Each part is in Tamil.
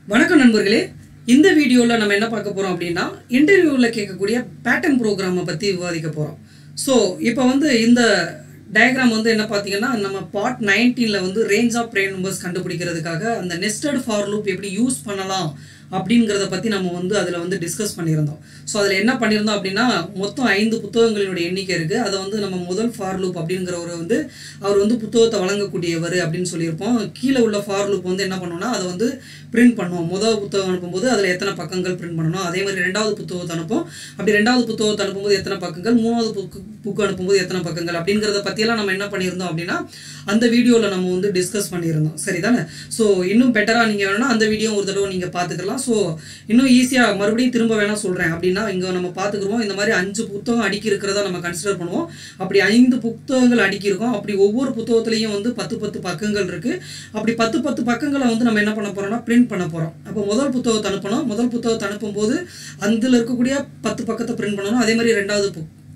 வணக்கம் நண்பர்களே, இந்த வீடியோவில் நம்ம என்ன பார்க்க போகிறோம் அப்படின்னா இன்டர்வியூவில் கேட்கக்கூடிய பேட்டர்ன் ப்ரோக்ராமை பற்றி விவாதிக்க போகிறோம். ஸோ இப்போ இந்த டயக்ராம் என்ன பார்த்தீங்கன்னா, நம்ம பார்ட் 19ல் ரேஞ்ச் ஆஃப் ப்ரைம் நம்பர்ஸ் கண்டுபிடிக்கிறதுக்காக அந்த நெஸ்டட் ஃபார் லூப் எப்படி யூஸ் பண்ணலாம் அப்படிங்கிறத பற்றி நம்ம அதில் டிஸ்கஸ் பண்ணியிருந்தோம். ஸோ அதில் என்ன பண்ணியிருந்தோம் அப்படின்னா, மொத்தம் 5 புத்தகங்களினுடைய எண்ணிக்கை இருக்குது. அதை நம்ம முதல் ஃபார் லூப் அப்படிங்கிறவர் அவர் புத்தகத்தை வழங்கக்கூடியவர் அப்படின்னு சொல்லியிருப்போம். கீழே உள்ள ஃபார் லூப் என்ன பண்ணோம்னா, அதை பிரிண்ட் பண்ணுவோம். முதல் புத்தகம் அனுப்பும்போது அதில் எத்தனை பக்கங்கள் பிரிண்ட் பண்ணணும். அதே மாதிரி ரெண்டாவது புத்தகத்தை அனுப்போம். அப்படி ரெண்டாவது புத்தகத்தை அனுப்பும்போது எத்தனை பக்கங்கள், மூணாவது புக்கு அனுப்பும்போது எத்தனை பக்கங்கள் அப்படிங்கிறத பற்றியெல்லாம் நம்ம என்ன பண்ணியிருந்தோம் அப்படின்னா அந்த வீடியோவில் நம்ம டிஸ்கஸ் பண்ணியிருந்தோம். சரிதானே? ஸோ இன்னும் பெட்டராக நீங்கள் வேணும்னா அந்த வீடியோ ஒரு தடவை நீங்கள் பார்த்துக்கலாம். ஸோ இன்னும் ஈஸியாக மறுபடியும் திரும்ப வேணால் சொல்கிறேன் அப்படின்னா, இங்கே நம்ம பார்த்துக்குருவோம். இந்த மாதிரி 5 புத்தகம் அடுக்கி இருக்கிறதா நம்ம கன்சிடர் பண்ணுவோம். அப்படி 5 புத்தகங்கள் அடுக்கியிருக்கோம். அப்படி ஒவ்வொரு புத்தகத்துலேயும் 10 பக்கங்கள் இருக்குது. அப்படி 10 பக்கங்களை நம்ம என்ன பண்ண போகிறோம்னா பிரிண்ட் பண்ண போகிறோம். அப்போ முதல் புத்தகத்தை அனுப்பணும். முதல் புத்தகத்தை அனுப்பும்போது அதில் இருக்கக்கூடிய 10 பக்கத்தை பிரிண்ட் பண்ணணும். அதே மாதிரி ரெண்டாவது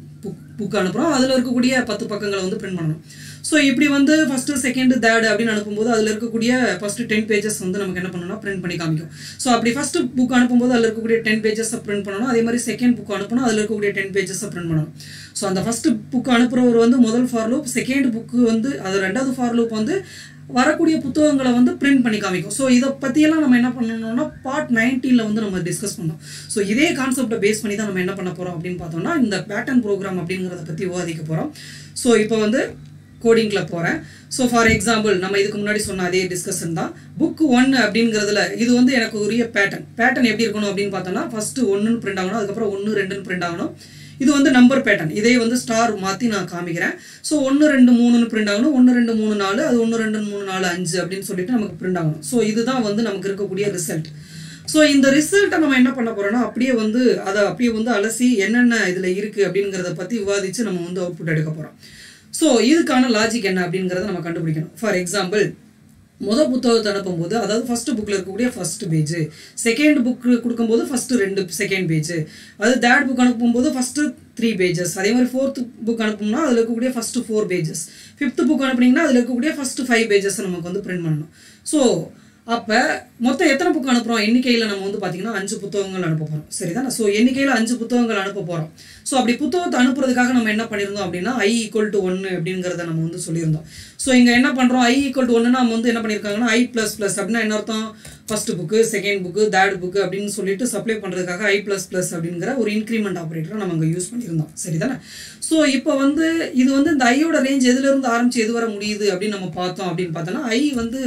புக்கு அனுப்புகிறோம். அதில் இருக்கக்கூடிய 10 பக்கங்களை பிரிண்ட் பண்ணணும். ஸோ இப்படி ஃபஸ்ட்டு செகண்ட் தேர்ட் அப்படின்னு அனுப்பும்போது அதில் இருக்கக்கூடிய ஃபஸ்ட்டு 10 பேஜஸ் நமக்கு என்ன பண்ணணும்னா பிரிண்ட் பண்ணி காமிக்கும். ஸோ அப்படி ஃபஸ்ட்டு புக் அனுப்பும்போது அதில் இருக்கக்கூடிய 10 பேஜஸை பிரிண்ட் பண்ணணும். அதே மாதிரி செகண்ட் புக் அனுப்பணும். அதில் இருக்கக்கூடிய 10 பேஜஸை பிரிண்ட் பண்ணணும். ஸோ அந்த ஃபஸ்ட்டு புக்கு அனுப்புகிறவர் முதல் ஃபார் லூப், செகண்ட் புக்கு அது ரெண்டாவது ஃபார் லூப் வரக்கூடிய புத்தகங்களை பிரிண்ட் பண்ணி காமிக்கும். ஸோ இதை பற்றியெல்லாம் நம்ம என்ன பண்ணணும்னா பார்ட் 19ல் நம்ம டிஸ்கஸ் பண்ணோம். ஸோ இதே கான்செப்டை பேஸ் பண்ணி தான் நம்ம என்ன பண்ண போகிறோம் அப்படின்னு பார்த்தோம்னா இந்த பேட்டர்ன் ப்ரோக்ராம் அப்படிங்கிறத பற்றி விவாதிக்க போகிறோம். ஸோ இப்போ கோடிங்கில் போகிறேன். ஸோ ஃபார் எக்ஸாம்பிள் நம்ம இதுக்கு முன்னாடி சொன்ன அதே டிஸ்கஷன் தான். புக் 1 அப்படிங்கிறதுல இது எனக்கு உரிய பேட்டர்ன் எப்படி இருக்கணும் அப்படின்னு பார்த்தோம்னா, ஃபஸ்ட்டு 1ன்னு பிரிண்ட் ஆகணும். அதுக்கப்புறம் 1, 2ன்னு பிரிண்ட் ஆகணும். இது நம்பர் பேட்டர்ன். இதே ஸ்டார் மாற்றி நான் காமிக்கிறேன். ஸோ 1, 2, 3ன்னு பிரிண்ட் ஆகணும். 1, 2, 3, 4, அது 1, 2, 3, 4, 5 அப்படின்னு சொல்லிட்டு நமக்கு பிரிண்ட் ஆகணும். ஸோ இதுதான் நமக்கு இருக்கக்கூடிய ரிசல்ட். ஸோ இந்த ரிசல்ட்டை நம்ம என்ன பண்ண போகிறோம்னா அப்படியே அதை அப்படியே அலசி என்னென்ன இதில் இருக்குது அப்படிங்கிறத பற்றி விவாதித்து நம்ம அவுட்புட் எடுக்க போகிறோம். ஸோ இதுக்கான லாஜிக் என்ன அப்படிங்கிறத நம்ம கண்டுபிடிக்கணும். ஃபார் எக்ஸாம்பிள் முதல் புத்தகத்தை அனுப்பும்போது, அதாவது ஃபஸ்ட்டு புக்கில் இருக்கக்கூடிய ஃபஸ்ட்டு பேஜு, செகண்ட் புக்கு கொடுக்கும்போது ஃபஸ்ட்டு 2 செகண்ட் பேஜு, அது தேர்ட் புக் அனுப்பும்போது ஃபஸ்ட்டு 3 பேஜஸ், அதே மாதிரி ஃபோர்த்து புக் அனுப்புனா அதில் இருக்கக்கூடிய ஃபஸ்ட்டு 4 பேஜஸ், ஃபிஃப்த்து புக் அனுப்புனீங்கன்னா அதில் இருக்கக்கூடிய ஃபஸ்ட்டு 5 பேஜஸ் நமக்கு பிரிண்ட் பண்ணணும். ஸோ அப்போ மொத்தம் எத்தனை புக் அனுப்புகிறோம்? எண்ணிக்கையில் நம்ம பார்த்தீங்கன்னா 5 புத்தகங்கள் அனுப்ப போகிறோம். சரிதானே? ஸோ எண்ணிக்கையில் 5 புத்தகங்கள் அனுப்ப போகிறோம். ஸோ அப்படி புத்தகத்தை அனுப்புறதுக்காக நம்ம என்ன பண்ணியிருந்தோம் அப்படின்னா i = 1 அப்படிங்கிறத நம்ம சொல்லியிருந்தோம். ஸோ இங்கே என்ன பண்ணுறோம்? i = 1ன்னா நம்ம என்ன பண்ணியிருக்காங்கன்னா i++ அப்படின்னா என்ன அர்த்தம்? First book, second book, third book அப்படின்னு சொல்லிட்டு சப்ளை பண்ணுறதுக்காக i++ அப்படிங்கிற ஒரு இன்க்ரிமெண்ட் ஆப்ரேட்டரை நம்ம அங்கே யூஸ் பண்ணியிருந்தோம். சரிதானே? ஸோ இப்போ இது இந்த ஐயோட ரேஞ்ச் எதுலேருந்து ஆரம்பிச்சு எது வர முடியுது அப்படின்னு நம்ம பார்த்தோம் அப்படின்னு பார்த்தோன்னா i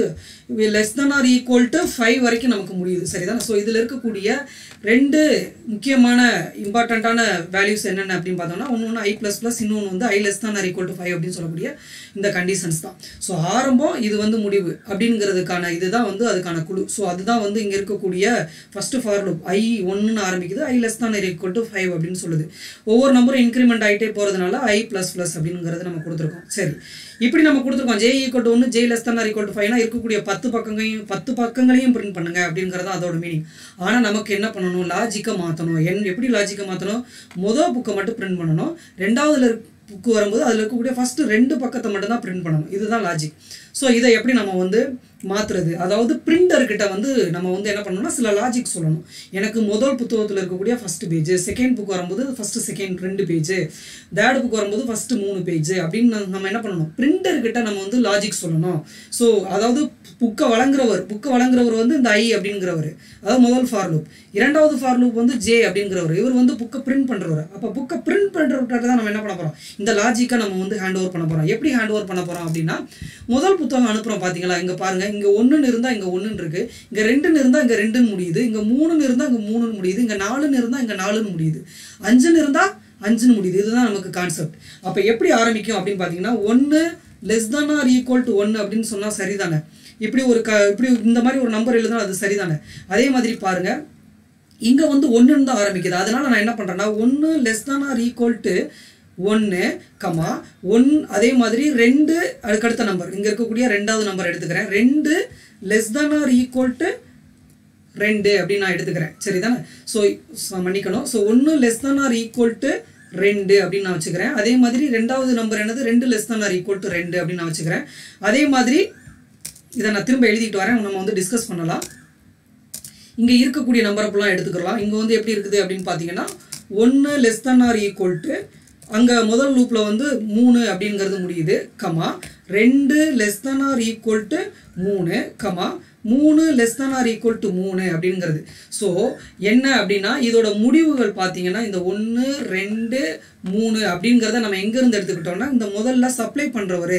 <= 5 வரைக்கும் நமக்கு முடியுது. சரிதானே? ஸோ இதில் இருக்கக்கூடிய 2 முக்கியமான இம்பார்ட்டண்ட்டான வேல்யூஸ் என்னென்ன அப்படின்னு பார்த்தோம்னா, ஒன்று i++, இன்னொன்று i <= 5 அப்படின்னு சொல்லக்கூடிய இந்த கண்டிஷன்ஸ் தான். ஸோ ஆரம்பம், இது முடிவு அப்படிங்கிறதுக்கான இதுதான் அதுக்கான குழு. ஸோ அதுதான் இங்கே இருக்கக்கூடிய ஃபஸ்ட்டு ஃபார் லூப். i 1ன்னு ஆரம்பிக்குது, i <= 5 அப்படின்னு சொல்லுது. ஒவ்வொரு நம்பரும் இன்க்ரிமெண்ட் ஆகிட்டே போகிறதுனால i++ அப்படிங்கிறது நம்ம கொடுத்துருக்கோம். சரி, இப்படி நம்ம கொடுத்துருக்கோம். j = 1, j <= 5னா இருக்கக்கூடிய 10 பக்கங்களையும் பிரிண்ட் பண்ணுங்க அப்படிங்கிறதா அதோட மீனிங். ஆனால் நமக்கு என்ன பண்ணணும்? லாஜிக்கை மாற்றணும். எப்படி லாஜிக்கை மாற்றணும்? முதல் புக்கை மட்டும் பிரிண்ட் பண்ணணும். ரெண்டாவதுல புக்கு வரும்போது அதில் இருக்கக்கூடிய ஃபஸ்ட்டு 2 பக்கத்தை மட்டும் தான் பிரிண்ட் பண்ணணும். இதுதான் லாஜிக். ஸோ இதை எப்படி நம்ம மாற்றுறது? அதாவது பிரிண்டர்கிட்ட நம்ம என்ன பண்ணணும்னா சில லாஜிக் சொல்லணும். எனக்கு முதல் புத்தகத்தில் இருக்கக்கூடிய ஃபஸ்ட்டு பேஜ், செகண்ட் புக் வரும்போது first second 2 page, third book வரும்போது ஃபஸ்ட்டு 3 பேஜ் அப்படின்னு நம்ம என்ன பண்ணணும்? பிரிண்டர்கிட்ட நம்ம லாஜிக் சொல்லணும். ஸோ அதாவது புக்கை வழங்குறவர் இந்த i அப்படிங்கிறவர், அதாவது முதல் ஃபார் லூப். இரண்டாவது ஃபார் லூப் j அப்படிங்கிறவர், இவர் புக்கை பிரிண்ட் பண்ணுறவர். அப்போ புக்கை பிரிண்ட் பண்ணுறவர்கிட்ட தான் நம்ம என்ன பண்ண போகிறோம்? இந்த லாஜிக்கை நம்ம ஹேண்ட் ஓவர் பண்ண போகிறோம். எப்படி ஹேண்ட் ஓவர் பண்ண போகிறோம் அப்படின்னா, முதல் புத்தகம் அனுப்புகிறோம் பார்த்தீங்களா? இங்கே பாருங்கள், இங்கே 1ன்னு இருந்தால் இங்கே 1ன்னு இருக்குது, இங்கே 2ன்னு இருந்தால் இங்கே 2ன்னு முடியுது, இங்கே 3ன்னு இருந்தால் இங்கே 3ன்னு முடியுது, இங்கே 4ன்னு இருந்தால் இங்கே 4ன்னு முடியுது, 5ன்னு இருந்தால் 5ன்னு முடியுது. இதுதான் நமக்கு கான்செப்ட். அப்போ எப்படி ஆரம்பிக்கும் அப்படின்னு பார்த்தீங்கன்னா, 1 <= 1 அப்படின்னு சொன்னால் சரிதானே? இப்படி இப்படி இந்த மாதிரி ஒரு நம்பர் எழுதுனா அது சரிதானே? அதே மாதிரி பாருங்கள், இங்கே 1ன்னு தான் ஆரம்பிக்குது. அதனால் நான் என்ன பண்ணுறேன்னா 1 <= 1, 1, அதே மாதிரி 2 அதுக்கடுத்த நம்பர், இங்கே இருக்கக்கூடிய 2வது நம்பர் எடுத்துக்கிறேன். 2 <= 2 அப்படின்னு நான் எடுத்துக்கிறேன். சரிதானே? ஸோ மன்னிக்கணும். ஸோ 1 <= 2 அப்படின்னு நான் வச்சுக்கிறேன். அதே மாதிரி ரெண்டாவது நம்பர் என்னது? 2 <= 2 அப்படின்னு நான் வச்சுக்கிறேன். அதே மாதிரி இதை நான் திரும்ப எழுதிட்டு வரேன், நம்ம டிஸ்கஸ் பண்ணலாம். இங்கே இருக்கக்கூடிய நம்பர் அப்பெல்லாம் எடுத்துக்கலாம். இங்கே வந்து எப்படி இருக்குது அப்படின்னு பார்த்தீங்கன்னா 1 less than or equal to அங்கே முதல் லூப்பில் வந்து 3 அப்படிங்கிறது முடியுது, comma 2 less than or equal to 3, comma 3 less than or equal to 3 அப்படிங்கிறது. ஸோ என்ன அப்படின்னா இதோட முடிவுகள் பார்த்தீங்கன்னா இந்த 1 2 3 அப்படிங்கிறத நம்ம எங்கேருந்து எடுத்துக்கிட்டோம்னா இந்த முதல்ல சப்ளை பண்ணுறவரே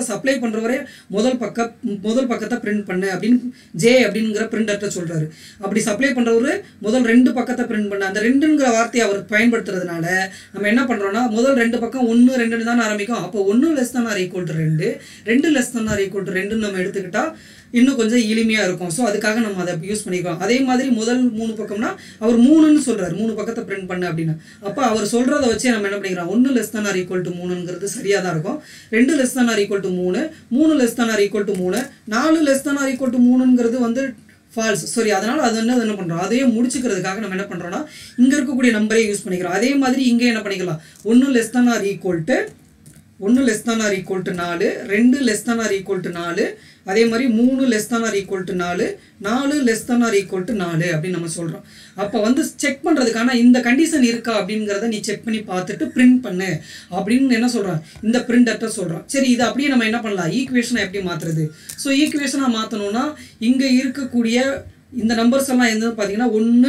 முதல் பக்கத்தை பிரிண்ட் பண்ணு அப்படின்னு ஜே அப்படிங்கிற பிரிண்டர்கிட்ட சொல்கிறாரு. அப்படி சப்ளை பண்ணுறவர் முதல் 2 பக்கத்தை பிரிண்ட் பண்ண அந்த 2ங்கிற வார்த்தையை அவர் பயன்படுத்துறதுனால நம்ம என்ன பண்ணுறோம்னா முதல் 2 பக்கம் 1 2 தான் ஆரம்பிக்கும். அப்போ 1 less than or equal to 2, 2 less than or equal to 2 நம்ம எடுத்துக்கிட்டால் இன்னும் கொஞ்சம் எளிமையாக இருக்கும். ஸோ அதுக்காக நம்ம அதை யூஸ் பண்ணிக்கலாம். அதே மாதிரி முதல் 3 பக்கம்னா அவர் 3ன்னு சொல்கிறார், 3 பக்கத்தை பிரிண்ட் பண்ணு அப்படின்னு. அப்போ அவர் சொல்கிறத வச்சு நம்ம என்ன பண்ணிக்கிறோம், 1 less than or equal to 3ங்கிறது சரியாக தான் இருக்கும். 2 less than or equal to 3, 3 less than or equal to 3, 4 less than or equal to 3ங்கிறது வந்து ஃபால்ஸ். சரி, அதனால் அது என்ன பண்ணுறோம், அதையே முடிச்சுக்கிறதுக்காக நம்ம என்ன பண்ணுறோம்னா இங்கே இருக்கக்கூடிய நம்பரே யூஸ் பண்ணிக்கிறோம். அதே மாதிரி இங்கே என்ன பண்ணிக்கலாம், 1 less than or equal to 1 less than or equal to 4, 2 less than or equal to 4, அதே மாதிரி 3 less than or equal to 4, 4 less than or equal to 4 அப்படின்னு நம்ம சொல்கிறோம். அப்போ வந்து செக் பண்ணுறதுக்கான இந்த கண்டிஷன் இருக்கா அப்படிங்கிறத நீ செக் பண்ணி பார்த்துட்டு பிரிண்ட் பண்ணு அப்படின்னு என்ன சொல்கிறோம், இந்த பிரிண்டர்கிட்ட சொல்கிறோம். சரி, இது அப்படியே நம்ம என்ன பண்ணலாம், ஈக்குவேஷனை எப்படி மாற்றுறது. ஸோ ஈக்குவேஷனாக மாற்றணும்னா இங்கே இருக்கக்கூடிய இந்த நம்பர்ஸ் எல்லாம் எது பார்த்தீங்கன்னா 1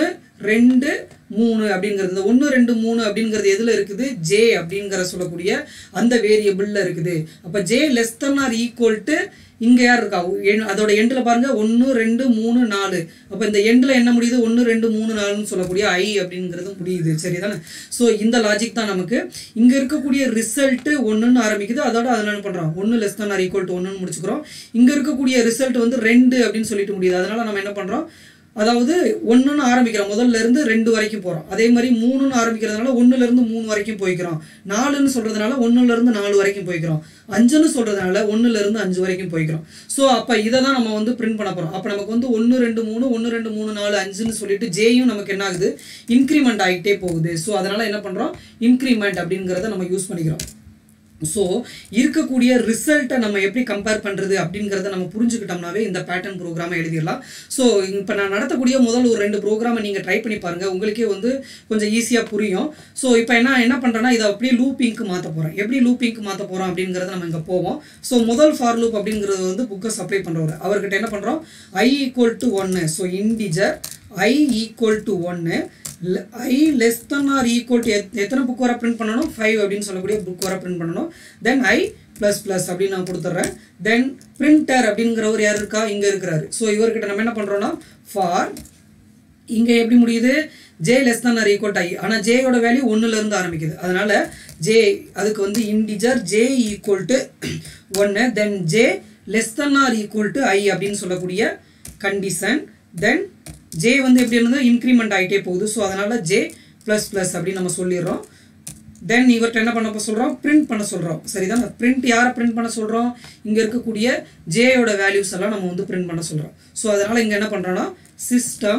2 3 அப்படிங்கிறது, இந்த 1 2 3 அப்படிங்கிறது எதில் இருக்குது, ஜே அப்படிங்கிற சொல்லக்கூடிய அந்த வேரியபிளில் இருக்குது. அப்போ J less than or equal to இங்கே யார் இருக்கா, அதோட எண்டில் பாருங்கள் 1 2 3 4. அப்போ இந்த எண்டில் என்ன முடியுது, 1 2 3 4ன்னு சொல்லக்கூடிய ஐ அப்படிங்கிறது முடியுது. சரி தானே. ஸோ இந்த லாஜிக் தான் நமக்கு இங்கே இருக்கக்கூடிய ரிசல்ட்டு 1ன்னு ஆரம்பிக்குது. அதோட அதில் என்ன பண்ணுறோம், 1 less than or equal to 1ன்னு முடிச்சுக்கிறோம். இங்கே இருக்கக்கூடிய ரிசல்ட் வந்து 2 அப்படின்னு சொல்லிட்டு முடியுது. அதனால் நம்ம என்ன பண்ணுறோம், அதாவது 1ன்னு ஆரம்பிக்கிறோம், முதல்ல இருந்து 2 வரைக்கும் போகிறோம். அதே மாதிரி 3ன்னு ஆரம்பிக்கிறதுனால 1லேருந்து 3 வரைக்கும் போய்க்கிறோம். 4ன்னு சொல்கிறதுனால 1லேருந்து 4 வரைக்கும் போய்க்கிறோம். 5ன்னு சொல்கிறதுனால 1லேருந்து 5 வரைக்கும் போய்க்கிறோம். ஸோ அப்போ இதை தான் நம்ம வந்து பிரிண்ட் பண்ண போகிறோம். அப்போ நமக்கு வந்து 1 2 3 1 2 3 4 5ன்னு சொல்லிட்டு ஜேயும் நமக்கு என்ன ஆகுது, இன்க்ரிமெண்ட் ஆகிட்டே போகுது. ஸோ அதனால் என்ன பண்ணுறோம், இன்க்ரிமெண்ட் அப்படிங்கிறத நம்ம யூஸ் பண்ணிக்கிறோம். ஸோ இருக்கக்கூடிய ரிசல்ட்டை நம்ம எப்படி கம்பேர் பண்ணுறது அப்படிங்கிறத நம்ம புரிஞ்சுக்கிட்டோம்னாவே இந்த பேட்டர்ன் ப்ரோக்ராமை எழுதிடலாம். ஸோ இப்போ நான் நடத்தக்கூடிய முதல் ஒரு 2 ப்ரோக்ராமை நீங்கள் ட்ரை பண்ணி பாருங்கள், உங்களுக்கே வந்து கொஞ்சம் ஈஸியாக புரியும். ஸோ இப்போ என்ன பண்ணுறேன்னா இதை அப்படியே லூப்பிங்க்கு மாற்ற போகிறோம். எப்படி லூப்பிங்க்கு மாற்ற போகிறோம் அப்படிங்கிறத நம்ம இங்கே போவோம். ஸோ முதல் ஃபார் லூப் அப்படிங்கிறது வந்து புக்கை சப்ளை பண்ணுறவர், அவர்கிட்ட என்ன பண்ணுறோம், i equal to 1. So integer i equal to 1, i less than or equal to எத்தனை புக் வர பிரிண்ட் பண்ணணும், 5 அப்படின்னு சொல்லக்கூடிய புக் வர பிரிண்ட் பண்ணணும். தென் i ப்ளஸ் ப்ளஸ் அப்படின்னு நான் கொடுத்துட்றேன். தென் பிரிண்டர் அப்படிங்கிறவர் யார் இருக்கா, இங்கே இருக்கிறாரு. ஸோ இவர்கிட்ட நம்ம என்ன பண்ணுறோன்னா ஃபார் இங்கே எப்படி முடியுது, J less than or equal to I. ஆனால் ஜேயோட வேல்யூ 1லேருந்து ஆரம்பிக்குது. அதனால் ஜே அதுக்கு வந்து integer J equal to 1, then J less than or equal to I அப்படின்னு சொல்லக்கூடிய கண்டிஷன். தென் ஜே வந்து எப்படி இருந்தால் இன்க்ரிமெண்ட் ஆகிட்டே போகுது. ஸோ அதனால் ஜே ப்ளஸ் ப்ளஸ் அப்படின்னு நம்ம சொல்லிடுறோம். தென் இவர்கிட்ட என்ன பண்ண சொல்கிறோம், பிரிண்ட் பண்ண சொல்கிறோம். சரிதான். பிரிண்ட் யாரை பிரிண்ட் பண்ண சொல்கிறோம், இங்கே இருக்கக்கூடிய ஜேயோட வேல்யூஸ் எல்லாம் நம்ம வந்து பிரிண்ட் பண்ண சொல்கிறோம். ஸோ அதனால் இங்கே என்ன பண்ணுறோன்னா system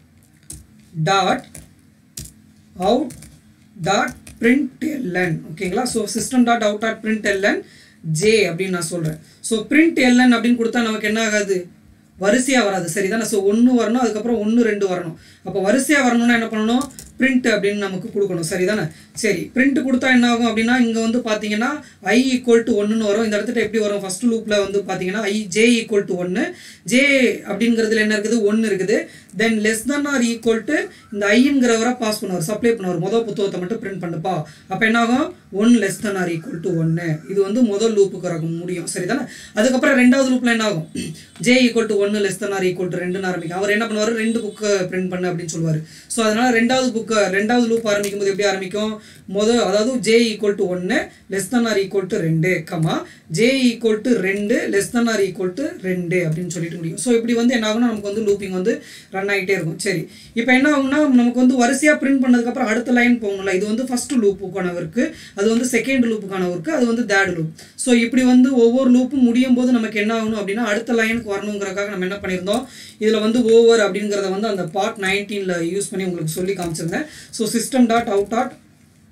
dot out dot println. ஓகேங்களா. So system dot out dot println J அப்படின்னு நான் சொல்கிறேன். ஸோ println அப்படின்னு கொடுத்தா நமக்கு என்ன ஆகாது, வரிசையாக வராது. சரிதானே. ஸோ 1 வரணும், அதுக்கப்புறம் 1 2 வரணும். அப்போ வரிசையாக வரணும்னா என்ன பண்ணணும், பிரிண்ட் அப்படின்னு நமக்கு கொடுக்கணும். சரிதானே. சரி, பிரிண்ட் கொடுத்தா என்ன ஆகும் அப்படின்னா இங்கே வந்து பார்த்தீங்கன்னா i ஈக்குவல் டு 1ன்னு வரும். இந்த இடத்துல எப்படி வரும், ஃபர்ஸ்ட் லூப்பில் வந்து பார்த்தீங்கன்னா ஜே ஈக்குவல் டு 1, ஜே அப்படிங்கிறதுல என்ன இருக்குது, 1 இருக்குது. Then less than or equal to இந்த ஐங்கிறவரை பாஸ் பண்ணுவார், சப்ளை பண்ணுவார், முதல் புத்தகத்தை மட்டும் பிரிண்ட் பண்ணுப்பா. அப்போ என்ன ஆகும், 1 less than or equal to 1. இது வந்து முதல் லூப்புக்கு வர முடியும். சரிதானே. அதுக்கப்புறம் ரெண்டாவது லூப்பில் என்ன ஆகும், J equal to 1 less than or equal to 2ன்னு ஆரம்பிக்கும். அவர் என்ன பண்ணுவார், 2 புக்கு பிரிண்ட் பண்ணு அப்படின்னு சொல்லுவார். ஸோ அதனால் ரெண்டாவது லூப் ஆரம்பிக்கும் போது எப்படி ஆரம்பிக்கும், அதாவது J equal to 1 less than or equal to 2, comma J equal to 2 less than or equal to 2 அப்படின்னு சொல்லிட்டு முடியும். ஸோ இப்படி வந்து என்ன ஆகும்னா நமக்கு வந்து லூப்பிங் வந்து ரன் ஆகிட்டே இருக்கும். சரி, இப்போ என்ன ஆகும்னா நமக்கு வந்து வரிசையாக பிரிண்ட் பண்ணதுக்கப்புறம் அடுத்த லைன் போகணும்ல. இது வந்து ஃபர்ஸ்ட் லூப்புக்கான ஒர்க்கு, அது வந்து செகண்ட் லூப்புக்கான ஒர்க்கு, அது வந்து தேர்ட் லூப். ஸோ இப்படி வந்து ஒவ்வொரு லூப்பும் முடியும் போது நமக்கு என்ன ஆகணும் அப்படின்னா அடுத்த லைனுக்கு வரணுங்கிறதுக்காக நம்ம என்ன பண்ணியிருந்தோம், இதில் வந்து ஓவர் அப்படிங்கிறத வந்து அந்த பார்ட் 19ல் யூஸ் பண்ணி உங்களுக்கு சொல்லி காமிச்சிருந்தேன். So system dot out dot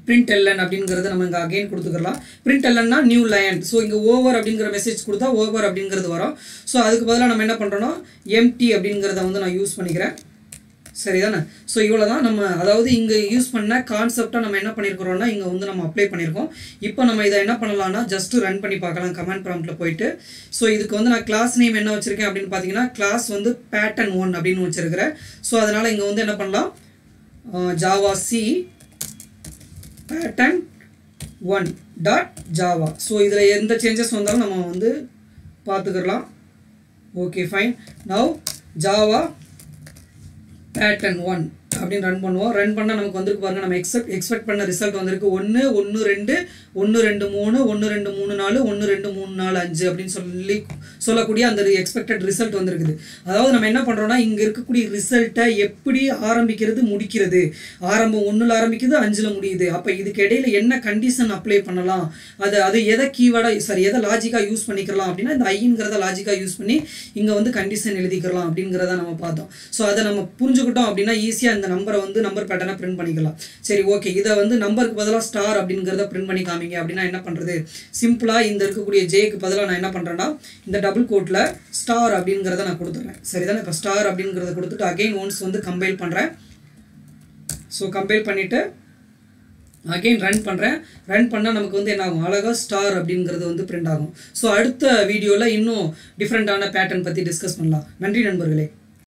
println அப்படிங்கிறது நம்ம இங்கே அகைன் கொடுத்துக்கலாம். printlnனா நியூ லைன். ஸோ இங்கே ஓவர் அப்படிங்கிற மெசேஜ் கொடுத்தா ஓவர் அப்படிங்கிறது வரும். ஸோ அதுக்கு பதிலாக நம்ம என்ன பண்ணுறோன்னா எம்டி அப்படிங்கிறத வந்து நான் யூஸ் பண்ணிக்கிறேன். சரிதானே? ஸோ இவ்வளோ தான் நம்ம அதாவது இங்கே யூஸ் பண்ண கான்செப்டாக நம்ம என்ன பண்ணியிருக்கிறோம்னா இங்கே வந்து நம்ம அப்ளை பண்ணியிருக்கோம். இப்போ நம்ம இதை என்ன பண்ணலாம்னா ஜஸ்ட்டு ரன் பண்ணி பார்க்கலாம் கமெண்ட் ப்ராம்ப்ட்டில் போயிட்டு. ஸோ இதுக்கு வந்து நான் கிளாஸ் நேம் என்ன வச்சுருக்கேன் அப்படின்னு பார்த்தீங்கன்னா கிளாஸ் வந்து pattern 1 அப்படின்னு வச்சுருக்கிறேன். ஸோ அதனால் இங்கே வந்து என்ன பண்ணலாம் Java C pattern 1.java. So இதில் எந்த சேஞ்சஸ் வந்தாலும் நம்ம வந்து பார்த்துக்கலாம். Okay fine. Now Java pattern 1 அப்படின்னு ரன் பண்ணுவோம். ரன் பண்ணால் நமக்கு வந்துருக்கு பாருங்கள். நம்ம எக்ஸ்பெக்ட் பண்ண ரிசல்ட் வந்திருக்கு 1 1 2 1 2 3 1 2 3 4 1 2 3 4 5 அப்படின்னு சொல்லக்கூடிய அந்த எக்ஸ்பெக்டட் ரிசல்ட் வந்திருக்குது. அதாவது நம்ம என்ன பண்ணுறோம்னா இங்கே இருக்கக்கூடிய ரிசல்ட்டை எப்படி ஆரம்பிக்கிறது முடிக்கிறது, ஆரம்பம் 1ல் ஆரம்பிக்குது 5ல் முடியுது. அப்போ இதுக்கு இடையில என்ன கண்டிஷன் அப்ளை பண்ணலாம், அது எதை கீவேர்டாக எதை லாஜிக்காக யூஸ் பண்ணிக்கலாம் அப்படின்னா இந்த ஐங்கிறத லாஜிக்காக யூஸ் பண்ணி இங்கே வந்து கண்டிஷன் எழுதிக்கலாம் அப்படிங்கிறத நம்ம பார்த்தோம். ஸோ அதை நம்ம புரிஞ்சுக்கிட்டோம் அப்படின்னா ஈஸியாக இந்த நம்பரை வந்து நம்பர் பேட்டர்னை பிரிண்ட் பண்ணிக்கலாம். சரி ஓகே, இதை வந்து நம்பருக்கு பதிலாக ஸ்டார் அப்படிங்கிறத பிரிண்ட் பண்ணி காமிங்க அப்படின்னா என்ன பண்ணுறது, சிம்பிளாக இந்த இருக்கக்கூடிய ஜேக்கு பதிலாக நான் என்ன பண்ணுறேன்னா இந்த டபுள் கோட்டில் ஸ்டார் அப்படிங்கிறத நான் கொடுத்துட்றேன். சரிதானே? இப்போ ஸ்டார் அப்படிங்கிறத கொடுத்துட்டு அகெயின் ஒன்ஸ் வந்து கம்பைல் பண்ணுறேன். ஸோ கம்பைல் பண்ணிவிட்டு அகெயின் ரன் பண்ணுறேன். ரன் பண்ணால் நமக்கு வந்து என்ன ஆகும், அழகாக ஸ்டார் அப்படிங்கிறது வந்து பிரிண்ட் ஆகும். ஸோ அடுத்த வீடியோவில் இன்னும் டிஃப்ரெண்ட்டான பேட்டர்ன் பற்றி டிஸ்கஸ் பண்ணலாம். நன்றி நண்பர்களே.